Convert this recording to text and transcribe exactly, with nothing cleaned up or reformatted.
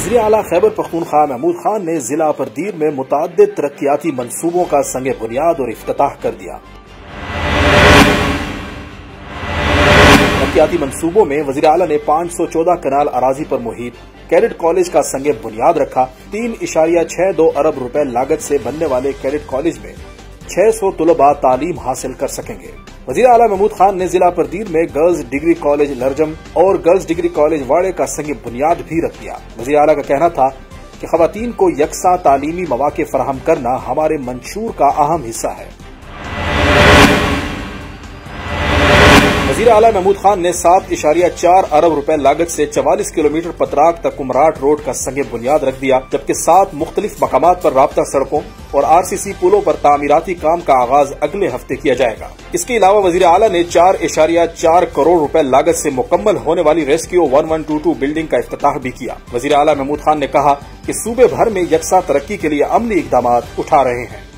وزیر اعلیٰ خیبر پختونخوا محمود خان نے ضلع پردیر میں متعدد ترقیاتی منصوبوں کا سنگ بنیاد اور افتتاح کر دیا۔ ترقیاتی منصوبوں میں وزیر اعلیٰ نے پانچ سو چودہ کنال اراضی پر محیط کیڈٹ کالج کا سنگ بنیاد رکھا۔ تین اشاریہ چھ دو ارب روپے لاگت سے بننے والے کیڈٹ کالج میں چھ سو طلباء تعلیم حاصل کر سکیں گے۔ وزیر اعلیٰ محمود خان نے ضلع پردیر میں گرلز ڈگری کالج لرجم اور گرلز ڈگری کالج واڑے کا سنگ بنیاد بھی رکھ دیا۔ وزیر اعلیٰ کا کہنا تھا کہ خواتین کو یکساں تعلیمی مواقع فراہم کرنا ہمارے منشور کا اہم حصہ ہے۔ وزیر اعلیٰ محمود خان نے سات اشاریہ چار ارب روپے لاگت سے چوالیس کلومیٹر پتراک تک کمراٹ روڈ کا سنگ بنیاد رکھ دیا، جبکہ سات مختلف مقامات پر رابطہ سڑکوں اور آر سی سی پلوں پر تعمیراتی کام کا آغاز اگلے ہفتے کیا جائے گا۔ اس کے علاوہ وزیر اعلیٰ نے چار اشاریہ چار کروڑ روپے لاگت سے مکمل ہونے والی rescue one one two two building کا افتتاح بھی کیا۔ وزیر اعلیٰ محمود خان نے کہا کہ صوبے بھر میں یکساں ترقی کے لیے عملی اقدامات اٹھا رہے ہیں۔